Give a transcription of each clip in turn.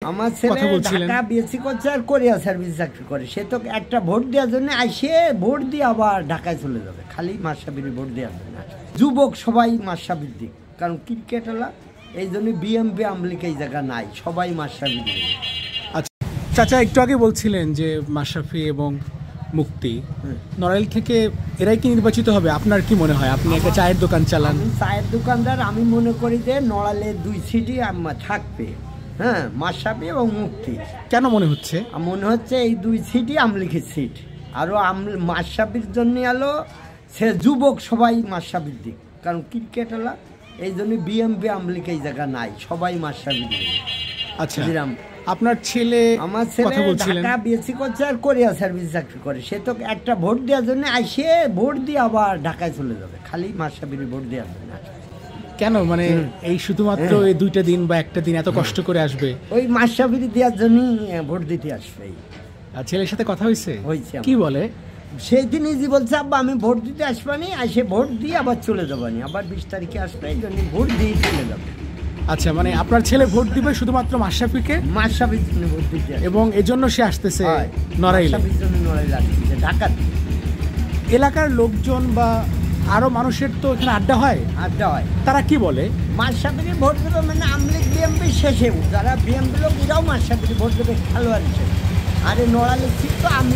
আমার ছেলে ঢাকা বিএসসি করছে আর কোরিয়া সার্ভিস চাকরি করে। সে তো একটা ভোট দেওয়ার জন্য আসে, ভোট দিয়ে আবার ঢাকায় চলে যাবে, খালি মাশরাফির ভোট দেওয়ার জন্য। যুবক সবাই মাশরাফির দিক, কারণ ক্রিকেট হলা এই জন্য বিএমপি আমলিক এই জায়গা নাই, সবাই মাশরাফির দিক। আচ্ছা চাচা, একটু আগে বলছিলেন যে মাশরাফি এবং মুক্তি নড়াইল থেকে এরাই কি নির্বাচিত হবে? আপনার কি মনে হয়? আপনি একটা চায়ের দোকান চালান। চায়ের দোকানদার, আমি মনে করি যে নড়াইলের 2 সিটই থাকবে, হ্যাঁ, মাশরাফি এবং মুক্তি। কেন মনে হচ্ছে? মনে হচ্ছে এই 2 সিটই আমলিখের সিট। আরও মাশরাফির জন্য আলো সে যুবক সবাই মাশরাফির দিক, কারণ ক্রিকেট হলা এই জন্য বিএমপি আমলিক এই জায়গা নাই, সবাই মাশরাফির দিক। আচ্ছা, আপনার ছেলে, আমার ছেলে ঢাকা বিএসসি করছে আর কোরিয়া সার্ভিস চাকরি করে। সে তো একটা ভোট দেওয়ার জন্য আসে, ভোট দিয়ে আবার ঢাকায় চলে যাবে, খালি মাশরাফির ভোট দেওয়ার জন্য। কেন মানে এই শুধুমাত্র এই 2টা দিন বা একটা দিন এত কষ্ট করে আসবে? ওই মাশরাফির দেওয়ার জন্যই ভোট দিতে আসবে। আর ছেলের সাথে কথা হয়েছে? কি বলে? সেই দিন ইজি বলছে, আব্বা আমি ভোট দিতে আসবানি, আসে ভোট দিয়ে আবার চলে যাবানি, আবার 20 তারিখে আসবে, এই জন্য ভোট দিয়ে চলে যাবে। আচ্ছা, মানে আপনার ছেলে ভোট দিবে শুধুমাত্র মাশরাফিকে? মাশরাফির জন্য ভোট দিতে, এবং এজন্য সে আসতেছে নড়াইল। মাশরাফির জন্য নড়াইল আসতেছে। ঢাকা এলাকার লোকজন বা আরো মানুষের তো এখানে আড্ডা হয়, তারা কি বলে? মাশরাফির ভোট দেবে, মানে আমলিগ বিএমপি শেষে যারা বিএমপি লোক এরাও মাশরাফির ভোট দেবে খেলোয়াড় হিসেবে। আরে নড়াইলের সিট তো আমি।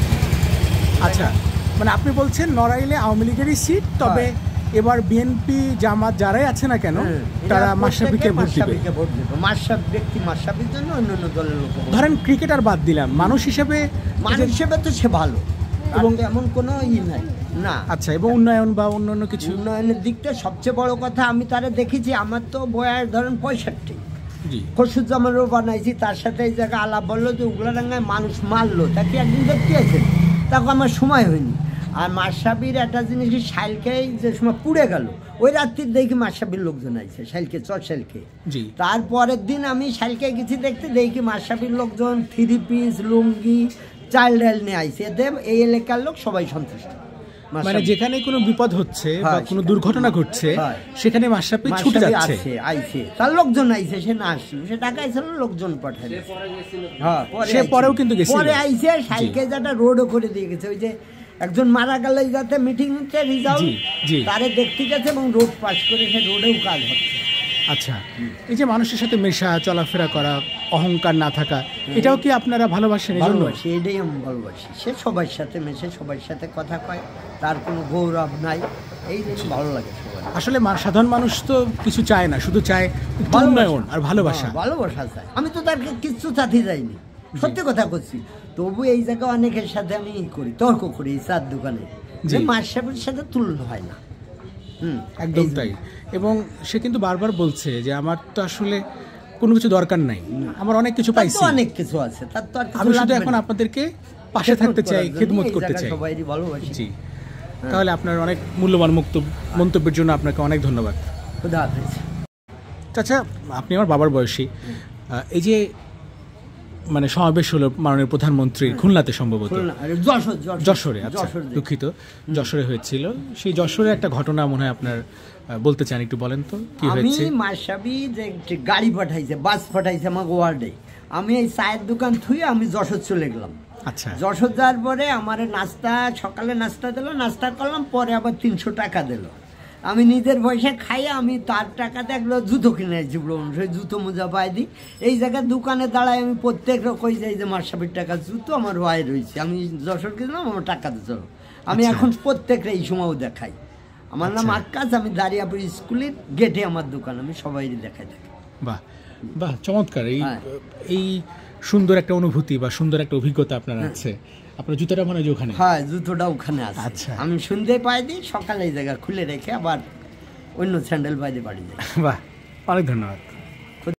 আচ্ছা, মানে আপনি বলছেন নড়াইলে আওয়ামী লীগেরই সিট, তবে এবার বিএনপি জামাত যারাই আছে না কেন তারা মাশরাফিকে ভোট দিবে। মাশরাফি ব্যক্তি মাশরাফির জন্য অন্যান্য দলের লোক, ধরেন ক্রিকেটার বাদ দিলাম, মানুষ হিসেবে তো সে ভালো এবং এমন কোনো নাই না। আচ্ছা, এবং উন্নয়ন বা অন্যান্য কিছু? উন্নয়নের দিকটা সবচেয়ে বড় কথা, আমি তারা দেখেছি, আমার তো বয়স ধরেন 65, খসুজ্জামানেরও বানাইছি, তার সাথে এই জায়গায় আলাপ বললো যে উগলাডাঙ্গায় মানুষ মারলো, তাকে একদিন দেখতে আছেন, তখন আমার সময় হয়নি। আর মাশরাফির একটা জিনিস, শাইলকেই যে সময় পুড়ে গেল, ওই রাত্রির দেখি মাশরাফির লোকজন আইছে শাইলকে, শাইলকে। তারপরের দিন আমি শাইলকে গেছি দেখতে, দেখি মাশরাফির লোকজন 3 পিস লুঙ্গি চাল ডাল নিয়ে আইছে। এতে এই এলাকার লোক সবাই সন্তুষ্ট। মানে যেখানে কোনো বিপদ হচ্ছে বা কোনো দুর্ঘটনা ঘটছে সেখানে মাশরাফি ছুটে যাচ্ছে, আইছে, তার লোকজন আইছে, সে না আসছিল, সে ঢাকা আইছিল, লোকজন পাঠায়। হ্যাঁ, সে পরেও কিন্তু গেছে, পরে আইছে, শাইলকে যেটা রোডও করে দিয়ে গেছে, ওই যে একজন মারা গেলে যাতে মিটিং হচ্ছে রিজাল্ট তারে দেখতে গেছে এবং রোড পাস করে সে রোডেও কাজ হচ্ছে। আচ্ছা, এই যে মানুষের সাথে মেশা চলাফেরা করা, অহংকার না থাকা, এটাও কি আপনারা ভালোবাসেন? এটাই আমি ভালোবাসি, সে সবার সাথে মেশে, সবার সাথে কথা কয়, তার কোনো গৌরব নাই, এই জন্য ভালো লাগে সবাই। আসলে সাধারণ মানুষ তো কিছু চায় না, শুধু চায় উন্নয়ন আর ভালোবাসা। ভালোবাসা চায়, আমি তো তার কিছু চাতে যাইনি, সত্যি কথা করছি। তবু এই জায়গায় অনেকের সাথে আমি করি, তর্ক করি এই চার দোকানে, যে মাশরাফির সাথে তুলনা হয় না। একদম তাই। এবং সে কিন্তু বারবার বলছে যে আমার তো আসলে কোনো কিছু দরকার নাই, আমার অনেক কিছু পাইছি, অনেক কিছু আছে, তার তো আমি শুধু এখন আপনাদেরকে পাশে থাকতে চাই, খেদমত করতে চাই। সবাইরই ভালোবাসি। জি, তাহলে আপনার অনেক মূল্যবান মন্তব্যের জন্য আপনাকে অনেক ধন্যবাদ। খুদা হাফেজ। চাচা, আপনি আমার বাবার বয়সী, এই যে মানে সমাবেশ হলো মাননীয় প্রধানমন্ত্রী খুলনাতে, সম্ভবত যশোরে, আচ্ছা দুঃখিত, যশোরে হয়েছিল। সেই যশোরে একটা ঘটনা মনে হয় আপনার বলতে চান, একটু বলেন তো কি হয়েছে? আমি মাশরাফি যে গাড়ি পাঠাইছে, বাস পাঠাইছে আমার ওয়ার্ডে, আমি এই চায়ের দোকান থুয়ে আমি যশোর চলে গেলাম। আচ্ছা, যশোর যাওয়ার পরে আমার নাস্তা, সকালে নাস্তা দিল, নাস্তা করলাম, পরে আবার 300 টাকা দিল। আমি নিজের পয়সা খাইয়ে আমি তার টাকাতে একটা জুতো কিনে আছি, সেই জুতো মোজা পাই দিই। এই জায়গায় দোকানে দাঁড়ায় আমি প্রত্যেক কই যাই যে মাশরাফির টাকা জুতো আমার ওয়াই রয়েছে, আমি যশোর কিনলাম, আমার টাকা দিয়ে চলো। আমি এখন প্রত্যেকটা এই সময়ও দেখাই। আমার নাম আক্কাস, আমি দাঁড়িয়াপুর স্কুলের গেটে আমার দোকান, আমি সবাই দেখাই থাকি। বাহ বাহ, চমৎকার। এই সুন্দর একটা অনুভূতি বা সুন্দর একটা অভিজ্ঞতা আপনার আছে। আপনার জুতোটা মনে হয় ওখানে? হ্যাঁ, জুতোটা ওখানে আছে। আচ্ছা, আমি সন্ধ্যায় পাই দিই, সকালে এই জায়গা খুলে রেখে আবার অন্য স্যান্ডেল পাই দিয়ে বাড়ি যাই। বাহ, অনেক ধন্যবাদ।